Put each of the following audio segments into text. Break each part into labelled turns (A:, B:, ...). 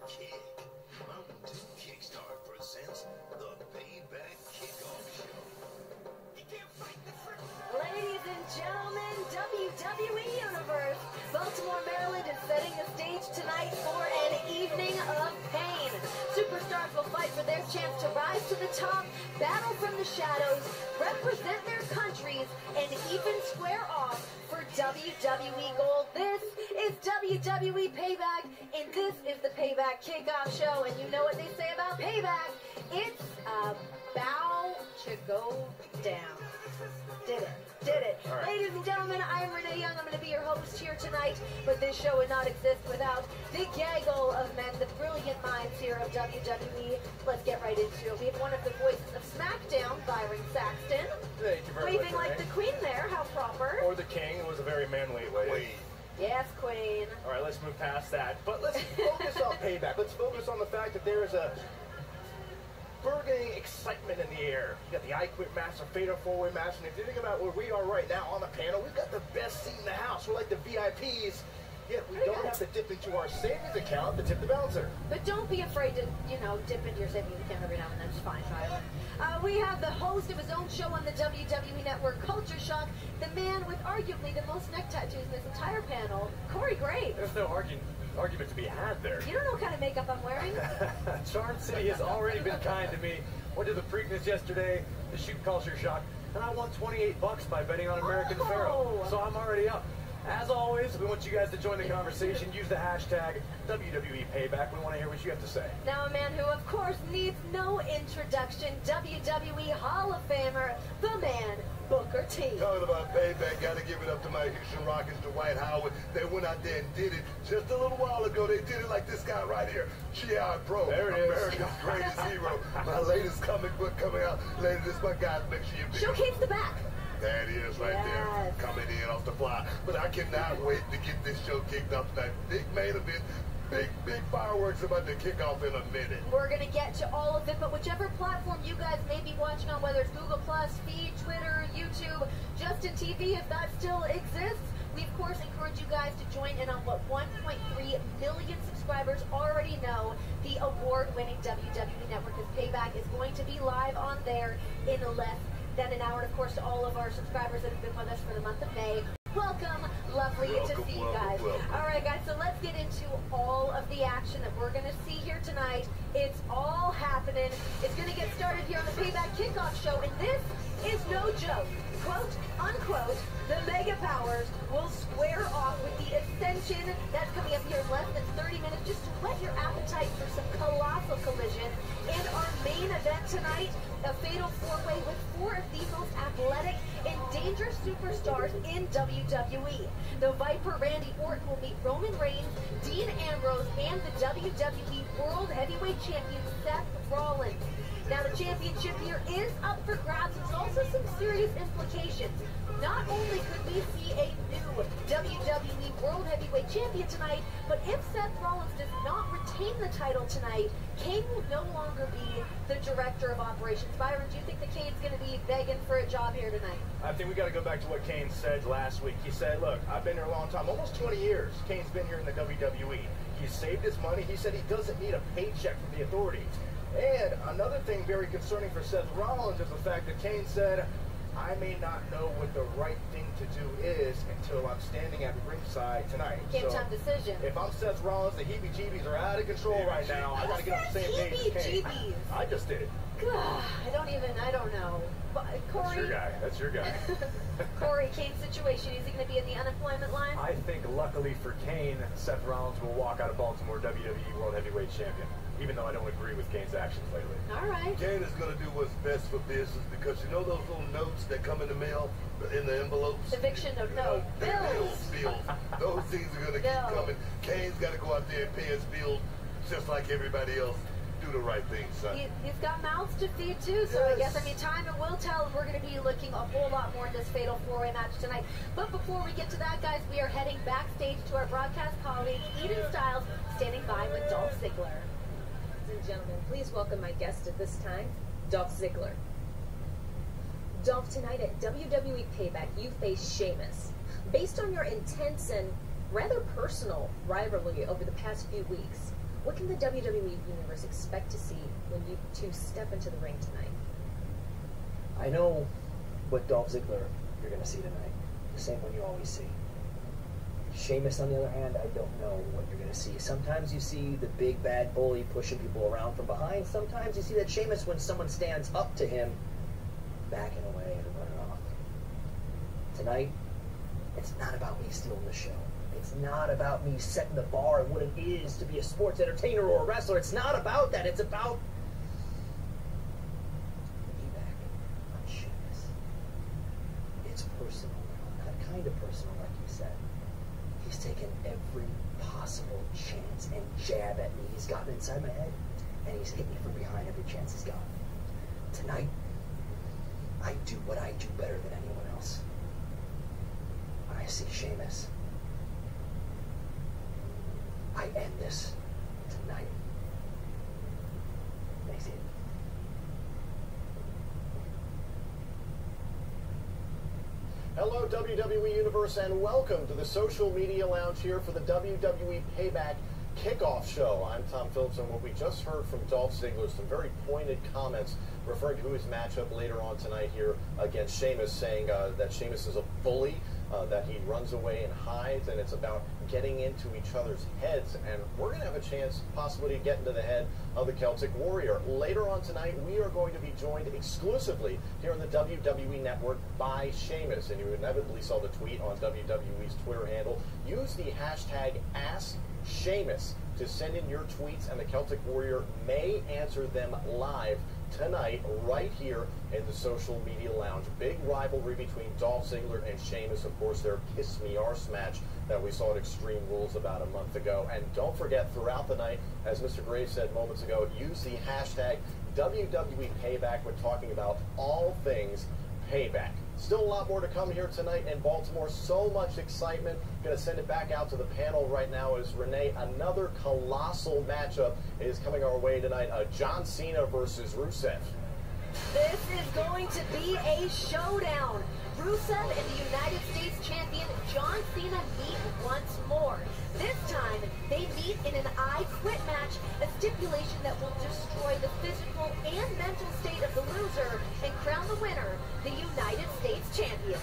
A: Kick. Mountain Dew Kickstart presents the Payback Kickoff Show. You can't fight the first.
B: Ladies and gentlemen, WWE Universe, Baltimore, Maryland is setting the stage tonight for an evening of pain. Superstars will fight for their chance to rise to the top, battle from the shadows, represent their countries, and even square off for WWE Gold. This is WWE Payback, and this is the Payback Kickoff Show. And you know what they say about Payback? It's about to go down. Did it.
C: Right.
B: Ladies and gentlemen, I'm Renee Young. I'm going to be your host here tonight, but this show would not exist without the gaggle of men, the brilliant minds here of WWE. Let's get right into it. We have one of the voices of SmackDown, Byron Saxton.
C: Thank you very
B: Waving
C: much,
B: like
C: Renee.
B: the queen there, how proper.
C: Or the king. It was a very manly way.
B: Yes, queen.
C: All right, let's move past that. But let's focus on Payback. Let's focus on the fact that there is a burgeoning excitement in the air. You got the I Quit match, the Fatal 4-Way match, and if you think about where we are right now on the panel, we've got the best seat in the house. We're like the VIPs, yet we don't have to dip into our savings account to tip the bouncer.
B: But don't be afraid to, dip into your savings account every now and then. It's fine, Tyler. We have the host of his own show on the WWE Network, Culture Shock, the man with arguably the most neck tattoos in this entire panel, Corey Graves.
C: There's no argument to be had there.
B: You don't know what kind of makeup I'm wearing?
C: Charm City has already been kind to me. Went to the Preakness yesterday to shoot Culture Shock, and I won $28 by betting on American Pharaoh. So I'm already up. As always, we want you guys to join the conversation. Use the hashtag WWE Payback. We want to hear what you have to say.
B: Now a man who, of course, needs no introduction, WWE Hall of Famer, the man, Booker T.
D: Talking about Payback, got to give it up to my Houston Rockets, Dwight Howard. They went out there and did it just a little while ago. They did it like this guy right here, G.I. Pro,
C: There it is.
D: America's greatest hero. My latest comic book coming out later. This my guy. Make sure you pick it up.
B: Showcase the back.
D: There it is right there,
B: Yes.
D: coming in off the fly. But I cannot wait to get this show kicked off tonight. Big main event, big fireworks about to kick off in a minute.
B: We're going to get to all of it, but whichever platform you guys may be watching on, whether it's Google+, Feed, Twitter, YouTube, Justin TV, if that still exists, we of course encourage you guys to join in on what 1.3 million subscribers already know. The award-winning WWE Network is Payback is going to be live on there in less than an hour. And of course, to all of our subscribers that have been with us for the month of May, welcome. Lovely to see you guys. All right, guys, so let's get into all of the action that we're going to see here tonight. It's all happening. It's going to get started here on the Payback Kickoff Show, and this is no joke. Quote, unquote, the Mega Powers will square off with the Ascension. That's coming up here in less than 30 minutes, just to whet your appetite for some colossal collision. And our main event tonight, a Fatal 4-Way with 4 of the most athletic and dangerous superstars in WWE. The Viper Randy Orton will meet Roman Reigns, Dean Ambrose, and the WWE World Heavyweight Champion Seth Rollins. Now the championship here is up for grabs. There's also some serious implications. Not only could we see a new WWE World Heavyweight Champion tonight, but if Seth Rollins does not retain the title tonight, Kane will no longer be the director of operations. Byron, do you think that Kane's going to be begging for a job here tonight?
C: I think we got to go back to what Kane said last week. He said, look, I've been here a long time, almost 20 years. Kane's been here in the WWE. He saved his money. He said he doesn't need a paycheck from the authorities. And another thing very concerning for Seth Rollins is the fact that Kane said, I may not know what the right thing to do is until I'm standing at ringside tonight.
B: Game time decision.
C: If I'm Seth Rollins, the heebie-jeebies are out of control right now. I got to get on the same page as Kane.
B: Heebie-jeebies?
C: I just did it.
B: God, I don't know. Corey?
C: That's your guy.
B: Corey, Kane's situation, is he going to be in the unemployment line?
C: I think luckily for Kane, Seth Rollins will walk out of Baltimore WWE World Heavyweight Champion, even though I don't agree with Kane's actions lately.
B: All right.
D: Kane is going to do what's best for business because you know those little notes that come in the mail, in the envelopes?
B: Eviction note, no. Bills.
D: Bills. Those things are going to keep coming. Kane's got to go out there and pay his bills just like everybody else. Do the right thing, son.
B: He's got mouths to feed too, so
D: Yes.
B: I guess, time will tell. We're going to be looking a whole lot more in this Fatal 4-Way match tonight. But before we get to that, guys, we are heading backstage to our broadcast colleague, Eden Styles, standing by with Dolph Ziggler.
E: Ladies and gentlemen, please welcome my guest at this time, Dolph Ziggler. Dolph, tonight at WWE Payback, you face Sheamus. Based on your intense and rather personal rivalry over the past few weeks, What can the WWE Universe expect to see when you two step into the ring tonight?
F: I know what Dolph Ziggler you're going to see tonight. The same one you always see. Sheamus, on the other hand, I don't know what you're going to see. Sometimes you see the big bad bully pushing people around from behind. Sometimes you see that Sheamus, when someone stands up to him, backing away and running off. Tonight, it's not about me stealing the show. It's not about me setting the bar and what it is to be a sports entertainer or a wrestler. It's not about that. It's about payback on Sheamus. It's personal now, not kind of personal like you said. He's taken every possible chance and jab at me he's gotten inside my head, and he's hit me from behind every chance he's got. Tonight, I do what I do better than anyone else. When I see Sheamus, I end this tonight. Thanks, Ian.
C: Hello, WWE Universe, and welcome to the Social Media Lounge here for the WWE Payback Kickoff Show. I'm Tom Phillips, and what we just heard from Dolph Ziggler, some very pointed comments referring to his matchup later on tonight here against Sheamus, saying that Sheamus is a bully, that he runs away and hides, and it's about getting into each other's heads. And we're going to have a chance possibly to get into the head of the Celtic Warrior. Later on tonight, we are going to be joined exclusively here on the WWE Network by Sheamus. And you inevitably saw the tweet on WWE's Twitter handle. Use the hashtag AskSheamus to send in your tweets, and the Celtic Warrior may answer them live tonight right here in the Social Media Lounge. Big rivalry between Dolph Ziggler and Sheamus. Of course, their Kiss Me Arse match that we saw at Extreme Rules about a month ago. And don't forget, throughout the night, as Mr. Graves said moments ago, use the hashtag WWE Payback when talking about all things Payback. Still a lot more to come here tonight in Baltimore. So much excitement. Going to send it back out to the panel right now as Renee, another colossal matchup is coming our way tonight. John Cena versus Rusev.
B: This is going to be a showdown. Rusev and the United States champion John Cena meet once more. This time, they meet in an I Quit match, a stipulation that will destroy the physical and mental state of the loser and crown the winner, the United States champion.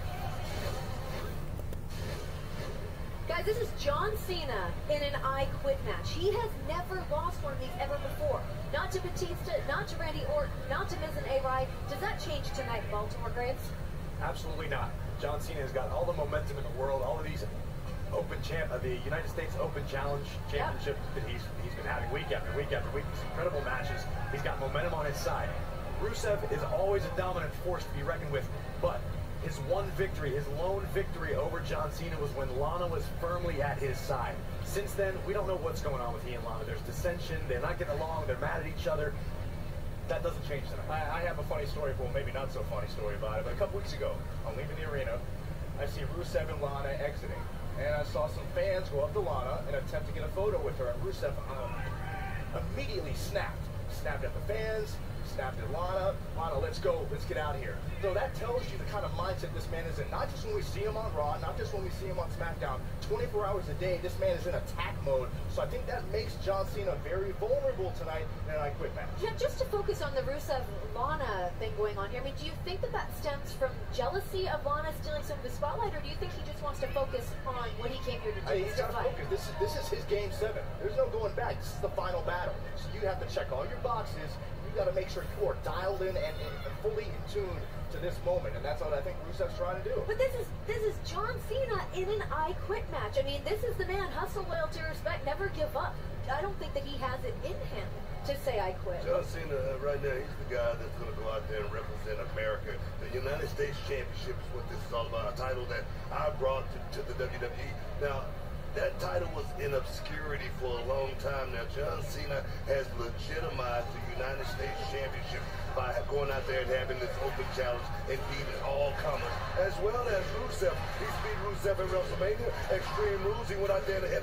B: Guys, this is John Cena in an I Quit match. He has never lost one of these ever before. Not to Batista, not to Randy Orton, not to Miz and A-Ride. Does that change tonight, Baltimore Graves?
G: Absolutely not. John Cena has got all the momentum in the world, all of these the United States Open Challenge Championship that he's been having week after week after week. These incredible matches. He's got momentum on his side. Rusev is always a dominant force to be reckoned with, but his one victory, his lone victory over John Cena was when Lana was firmly at his side. Since then, we don't know what's going on with he and Lana. There's dissension. They're not getting along. They're mad at each other. That doesn't change tonight.
C: I have a funny story, well, maybe not so funny story about it, but a couple weeks ago, I'm leaving the arena. I see Rusev and Lana exiting, and I saw some fans go up to Lana and attempt to get a photo with her, and Rusev immediately snapped at the fans, snapped at Lana. Lana, let's go, let's get out of here. So that tells you the kind of mindset this man is in. Not just when we see him on Raw, not just when we see him on SmackDown. 24 hours a day, this man is in attack mode. So I think that makes John Cena very vulnerable tonight in an I Quit match.
B: Yeah, just to focus on the Rusev-Lana thing going on here, I mean, do you think that that stems from jealousy of Lana stealing some of the spotlight, or do you think he just wants to focus on what he came here to do?
C: He's got to focus. This is his Game 7. There's no going back. This is the final battle. So you have to check all your boxes. You got to make sure you are dialed in and fully in tune to this moment, and that's what I think Rusev's trying to do.
B: But this is John Cena in an I Quit match. I mean, this is the man, hustle, loyalty, respect, never give up. I don't think that he has it in him to say I quit.
D: John Cena, right now, he's the guy that's going to go out there and represent America. The United States Championship is what this is all about, a title that I brought to the WWE. Now, that title was in obscurity for a long time now. John Cena has legitimized the United States Championship by going out there and having this open challenge and beating all comers, as well as Rusev. He's beat Rusev at WrestleMania, Extreme Rules. He went out there in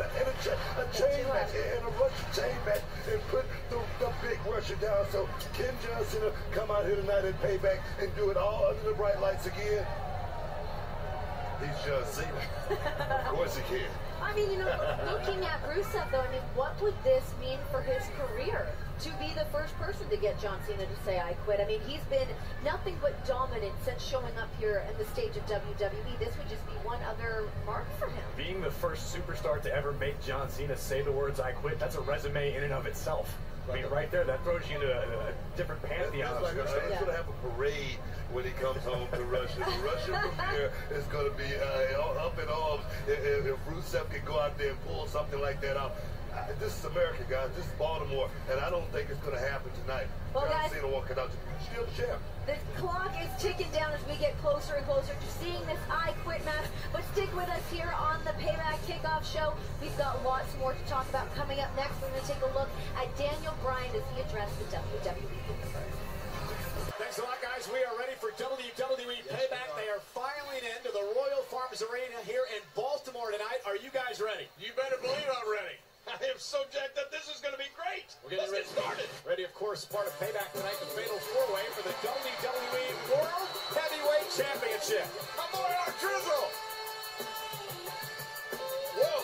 D: a chain match, in a Russian chain match, and put the big Russia down. So can John Cena come out here tonight and pay back and do it all under the bright lights again? He's John Cena. Of course he can.
B: I mean, you know, looking at Rusev, though, I mean, what would this mean for his career? To be the first person to get John Cena to say, I quit. I mean, he's been nothing but dominant since showing up here in the stage of WWE. This would just be one other mark for him.
G: Being the first superstar to ever make John Cena say the words, I quit, that's a resume in and of itself. I mean, right there, that throws you into a different pantheon of superstars.
D: He's going to have a parade when he comes home to Russia. The Russian premiere is going to be up in arms if Rusev can go out there and pull something like that out. This is America, guys. This is Baltimore, and I don't think it's going to happen tonight.
B: Well,
D: John
B: guys,
D: Cena walking out. You're still the champ.
B: the clock is ticking down as we get closer and closer to seeing this I Quit match. But stick with us here on the Payback Kickoff Show. We've got lots more to talk about coming up next. We're going to take a look at Daniel Bryan as he addressed the WWE Universe.
H: Thanks a lot, guys. We are ready for WWE Payback. They are filing into the Royal Farms Arena here in Baltimore tonight. Are you guys ready?
I: You better believe I'm ready. I am so jacked up. This is going to be great.
H: Let's get started. Ready, of course, part of Payback tonight, the Fatal 4-Way for the WWE World Heavyweight Championship.
I: My boy, R-Truth. Whoa.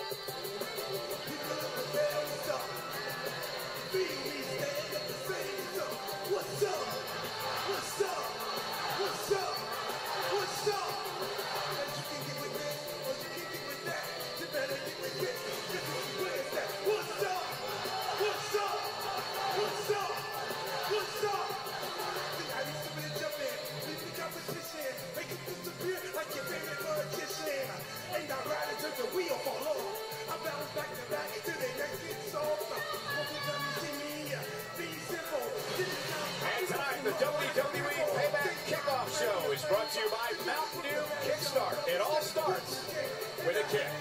J: What's up? What's up? What's up? What's up? And you can get with this, or you can get with that. You better get with this. This is where it's at. What's up? What's up? What's up? What's up? See, I used to be a jump in, leave the competition, make it disappear like your favorite magician. Ain't I riding till the wheel fall off? I bounce back to back till the next get soft. Every time you see me, be simple.
H: And tonight, the WWE Payback Kickoff Show is brought to you by Mountain Dew Kickstart. It all starts with a kick.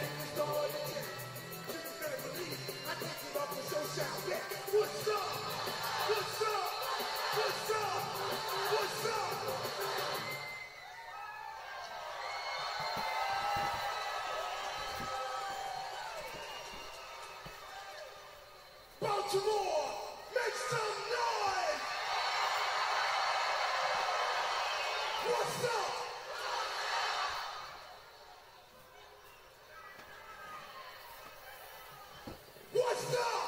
J: What's up? What's up? What's up? What's up? Baltimore, make some noise! What's up? What's up?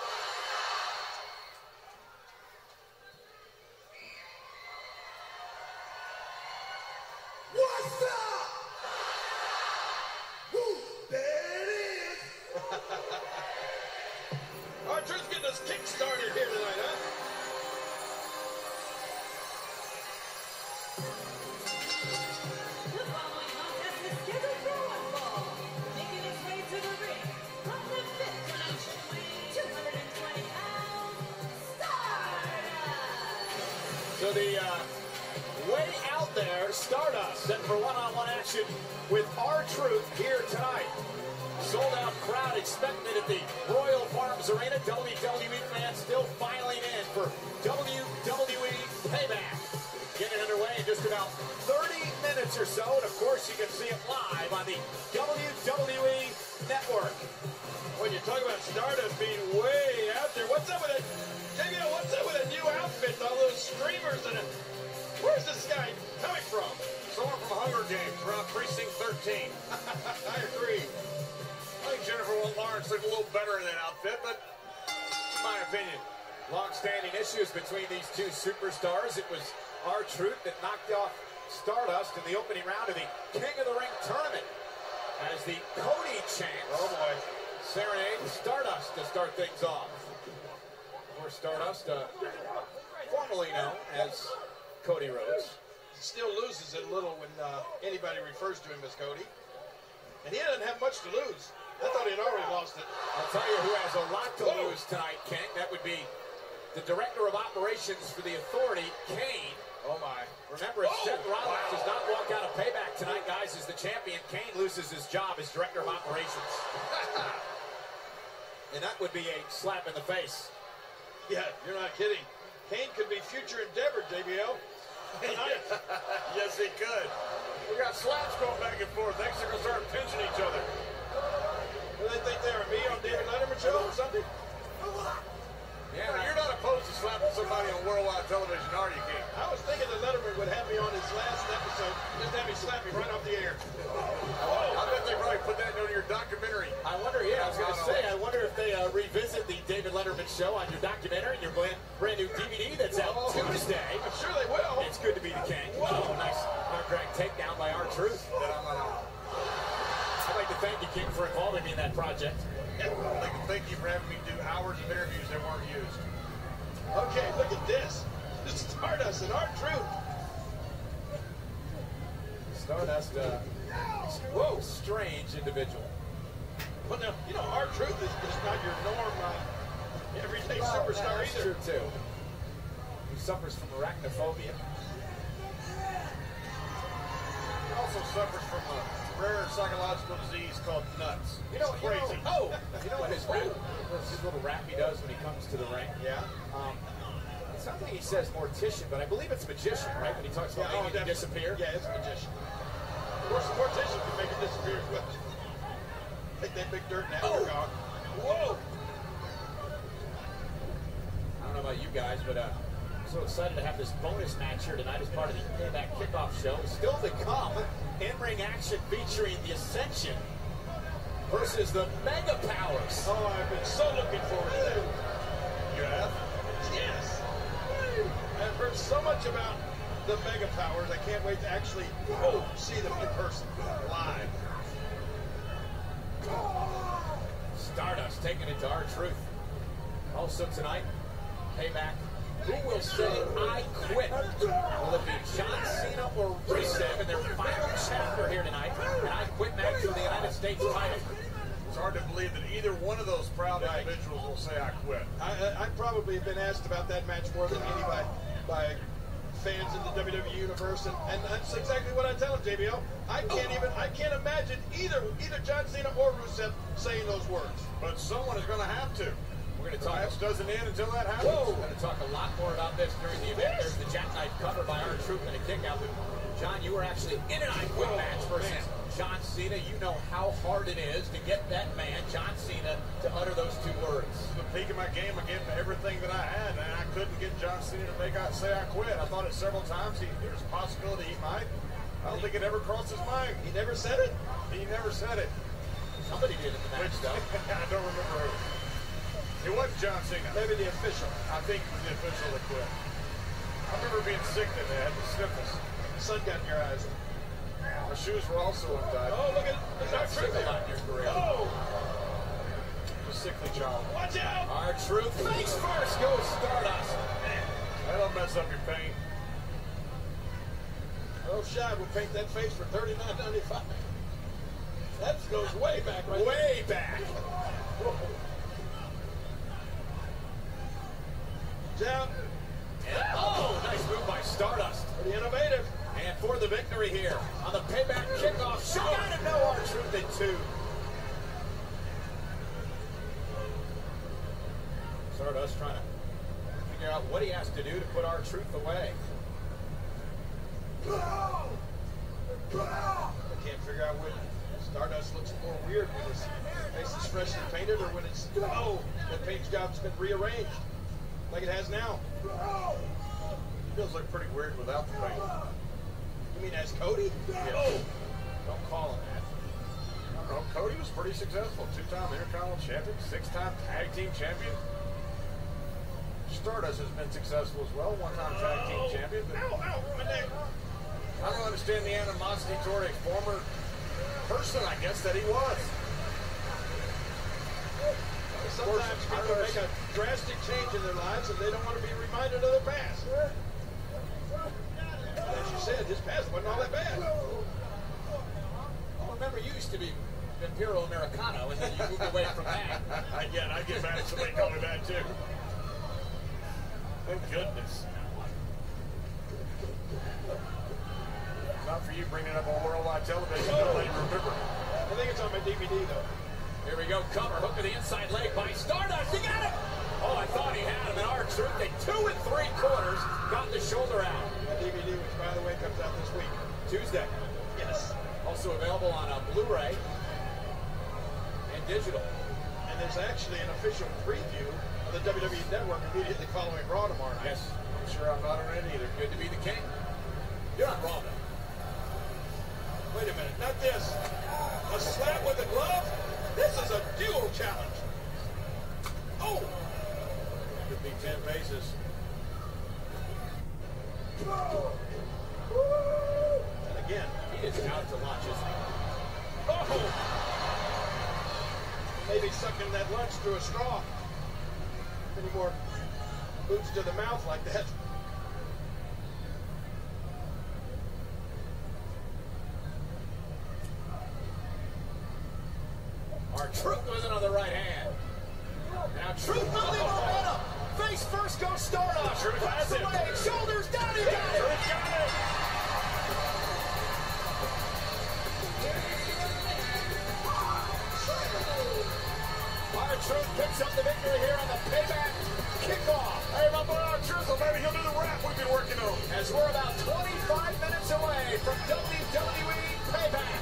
J: What's up? Woo, there it is.
I: R-Truth getting us kick-started here tonight, huh?
K: The following contest is scheduled for one fall. Making its way to the ring from the fifth dimension, weighing 220 pounds, Stardust!
H: So the way out there, Stardust, set for one-on-one action with R-Truth here tonight. Sold-out crowd expected at the Royal Farms Arena. WWE fans still filing in for WWE Payback. Getting underway in just about 30 minutes or so. And, of course, you can see it live on the WWE Network.
I: When you talk about Stardust being way out there, what's up with it? JBL, what's up with a new outfit? All those streamers and it. Where's this guy coming from?
G: Someone from Hunger Games around Precinct 13.
I: I agree.
G: I think Jennifer Lawrence looked a little better in that outfit, but my opinion.
H: Long-standing issues between these two superstars. It was R-Truth that knocked off Stardust in the opening round of the King of the Ring tournament. As the Cody chants,
I: Oh boy,
H: serenade Stardust to start things off. Of course, Stardust, formerly known as Cody Rhodes.
I: he still loses it a little when anybody refers to him as Cody. And he doesn't have much to lose. I thought he had already lost it.
H: I'll tell you who has a lot to lose tonight, King. That would be the Director of Operations for the Authority, Kane.
I: Oh my.
H: Remember, if Seth Rollins does not walk out of Payback tonight, guys, as the champion, Kane loses his job as Director of Operations. And that would be a slap in the face.
I: Yeah, you're not kidding. Kane could be future Endeavor, JBL.
G: Yes, he could. We got slaps going back and forth. Next, they're going to start pinching each other.
I: Do they think they're me on David Letterman show or something?
H: Yeah,
G: You're not opposed to slapping somebody on worldwide television, are you, King?
I: I was thinking that Letterman would have me on his last episode, just have me slap me right off the air.
G: I bet they probably put that into your documentary.
H: I I wonder, yeah, I was going to say, I wonder if they revisit the David Letterman show on your documentary and your brand new DVD that's out Tuesday.
I: I'm sure they will.
H: It's good to be the king. Oh, nice drag takedown by R-Truth. I'd like to thank you, King, for involving me in that project.
I: Yeah, I'd like to thank you for having me do hours of interviews that weren't used. Okay, look at this. This is Stardust and R-Truth.
H: Stardust, whoa, strange individual.
I: Well, now, you know, R-Truth is not your norm everyday superstar
H: That's
I: either.
H: true, too. He suffers from arachnophobia.
I: He also suffers from a rare psychological disease called nuts.
H: You know,
I: It's crazy.
H: you know what his little rap he does when he comes to the ring?
I: Yeah.
H: It's something he says mortician, but I believe it's magician, right? When he talks about making it disappear.
I: Yeah, it's a magician. Of course, the mortician can make it disappear as well. Take that big dirt and have it gone. Whoa!
H: I don't know about you guys, but I'm so excited to have this bonus match here tonight as part of the Payback Kickoff show. Still to come, in-ring action featuring the Ascension versus the Mega Powers.
I: Oh, I've been so looking forward to that. You have? Yes. I've heard so much about the Mega Powers. I can't wait to actually see them in person, live.
H: Stardust taking it to R-Truth. Also tonight, Payback. Who will say I quit? Will it be John Cena or Rusev in their final chapter here tonight? An I quit match for the United States title.
I: It's hard to believe that either one of those proud individuals will say I quit. I probably have been asked about that match more than any by fans in the WWE universe, and that's exactly what I tell them, JBL. I can't imagine either John Cena or Rusev saying those words. But someone is going to have to.
H: We're going to talk.
I: The match doesn't end until that happens.
H: We're going to talk a lot more about this during the event. There's the jackknife cover by R-Truth and a kick out. John, you were actually in an I Quit match versus John Cena. You know how hard it is to get that man, John Cena, to utter those two words.
I: The peak of my game again for everything that I had, and I couldn't get John Cena to say I quit. I thought it several times. There's a possibility he might. I don't think it ever crossed his mind. He never said it? He never said it.
H: Somebody did in the match, though.
I: I don't remember who. It wasn't John Cena. Maybe the official. I think it was the official that quit. I remember being sick that day. I had the sniffles. The sun got in your eyes. My shoes were also untied. Oh, look at R-Truth
H: a lot in your career.
I: Oh! A sickly child. Watch out!
H: R-Truth face first goes Stardust.
I: That'll mess up your paint. Oh, Shad would paint that face for $39.95. That goes way back, right?
H: Way back.
I: Down.
H: And, oh, nice move by Stardust.
I: Pretty innovative.
H: And for the victory here on the Payback Kickoff show. I didn't know R-Truth in two. Stardust trying to figure out what he has to do to put R-Truth away.
I: I can't figure out when Stardust looks more weird when his face is freshly painted or when it's, the paint job's been rearranged like it has now. It does look pretty weird without the paint. You mean as Cody?
H: Yeah.
I: Oh!
H: Don't call him that.
I: I don't know. Cody was pretty successful. 2-time Intercontinental Champion, 6-time Tag Team Champion. Stardust has been successful as well. 1-time Tag Team Champion. But my neck. I don't understand the animosity toward a former person, I guess, that he was. Sometimes people make a drastic change in their lives and they don't want to be reminded of their past. As you said, his past wasn't all that bad.
H: Well, remember, you used to be Imperial Americano, and then you moved away from that.
I: Yeah, I get mad if somebody called me that, too. Thank goodness. Not for you bringing it up on worldwide television. Nobody remember. I think it's on my DVD, though.
H: Here we go, cover, hook to the inside leg by Stardust. He got it! Oh, I thought he had him. And R-Truth at 2 3/4 got the shoulder out.
I: The DVD, which, by the way, comes out this week.
H: Tuesday.
I: Yes.
H: Also available on a Blu-ray and digital.
I: And there's actually an official preview of the WWE Network immediately following Raw tomorrow night.
H: Yes.
I: I'm sure I'm not on it either.
H: Good to be the king. You're on Raw, though.
I: Wait a minute, not this. A slap with a glove? This is a dual challenge. Oh! Could be 10 paces. And again, he is out to lunch, isn't he? Oh! Maybe sucking that lunch through a straw. Any more boots to the mouth like that?
H: R-Truth with it on the right hand. Now Truth building momentum. Face first goes Stardust.
G: Truth has it.
H: Leg, shoulders down, he got it.
G: Truth got it.
H: R-Truth picks up the victory here on the Payback kickoff.
G: Hey, my boy R-Truth, so maybe he'll do the rap we've been working on.
H: As we're about 25 minutes away from WWE Payback.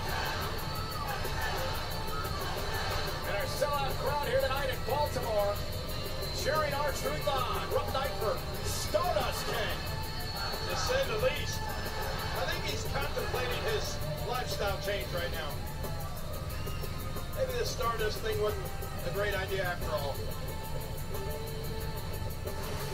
H: And our sellout crowd here tonight in Baltimore cheering R-Truth on. Rough night for Stardust King.
I: To say the least. I think he's contemplating his lifestyle change right now. Maybe the Stardust thing wasn't a great idea after all.